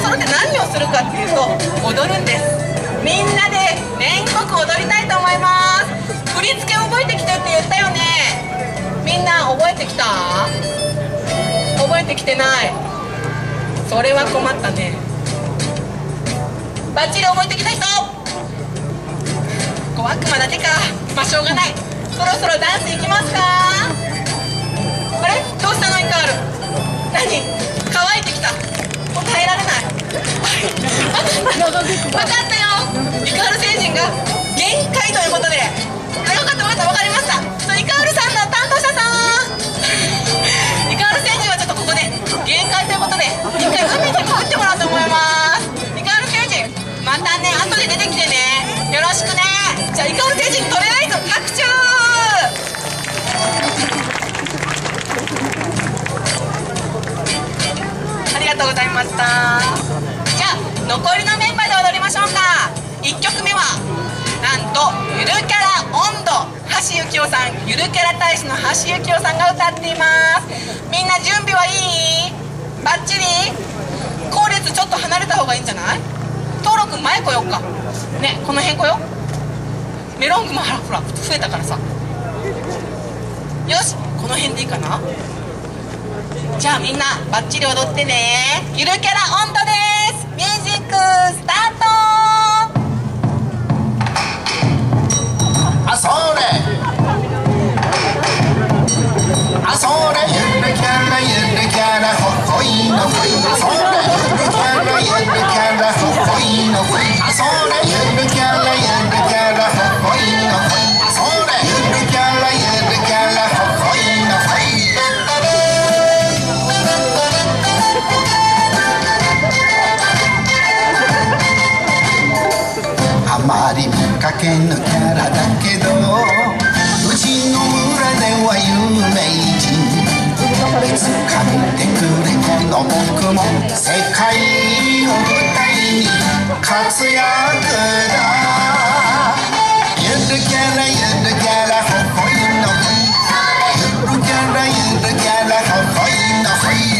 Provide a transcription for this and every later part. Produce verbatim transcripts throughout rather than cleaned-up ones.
揃って何をするかっていうと踊るんです。みんなで連国踊りたいと思います。振り付け覚えてきてって言ったよね。みんな覚えてきた？覚えてきてない。それは困ったね。バッチリ覚えてきた人、小悪魔だけか。まあしょうがない。そろそろダンス行きますか？あれどうしたのイカール。何乾いてきた。もう耐えられない。分かったよ。イカール星人が限界ということで。あ、よかった分かった分かりました。イカールさんの担当者さんイカール星人はちょっとここで限界ということで一回海に潜ってもらおうと思います。イカール星人またね後で出てきてね。よろしくね。じゃあイカール星人とりあえず拍手。ありがとうございました。じゃあ残りのメンバーで踊りましょうか。いっきょくめはなんとゆるキャラ温度、橋幸夫さん、ゆるキャラ大使の橋幸夫さんが歌っています。みんな準備はいい？バッチリ？後列ちょっと離れた方がいいんじゃない？登録前来よっかね。この辺来よ。メロングもほら増えたからさ。よしこの辺でいいかな。じゃあみんなバッチリ踊ってね。ゆるキャラ温度です。ミュージックスタート。 あそれあそれゆるキャラゆるキャラほほいのほい。あそれゆるキャラゆるキャラほほいのほい。あそれゆるキャラゆるキャラほほいのほい。あそれゆるキャラゆるキャラほほいのほい。あまり見かけぬキャラだけどうちの村では有名人。いつか見てくれこの僕も世界を舞台に活躍だ。ゆるキャラゆるキャラほほいのほい。ゆるキャラゆるキャラほほいのほい。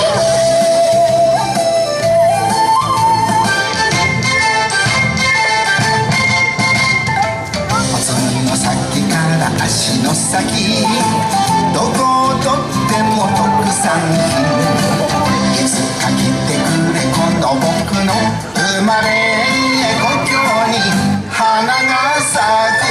先から足の先どこをとっても特産品。いつか来てくれこの僕の生まれ故郷に花が咲く。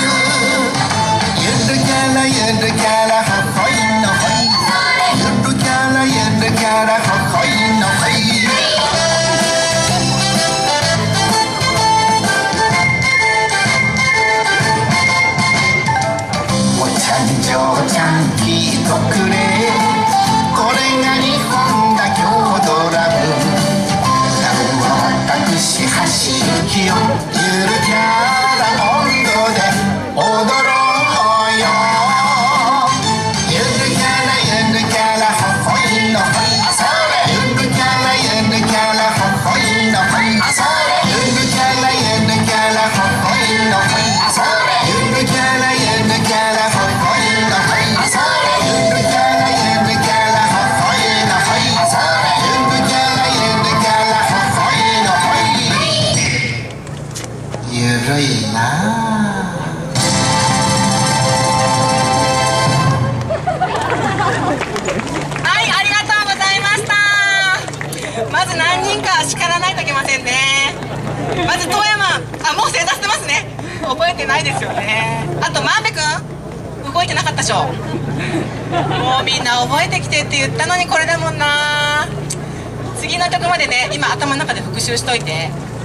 ゆるキャラゆるキャラほほいのほい。ゆるキャラゆるキャラほほいのほい。ちゃん聞いとくれ。これが日本だ郷土ラブ。ラブは私橋幸夫。ゆるキャラ温度で踊ろうよ。ゆるキャラゆるキャラほほいのほい。あそれゆるキャラゆるキャラほほいのほい。あそれゆるキャラゆるキャラほほいのほい。あそれゆるキャラゆるキャラほほいのほい。あそれゆるキャラゆるキャラほほいのほい。あそれゆるキャラゆるキャラほほいのほい。ゆるいなあ。はい、ありがとうございました。まず何人か叱らないといけませんね。まず遠山、あ、もう正座してますね。覚えてないですよね。あとまんべくん動いてなかったでしょ。もうみんな覚えてきてって言ったのにこれだもんな。次の曲までね今頭の中で復習しといて。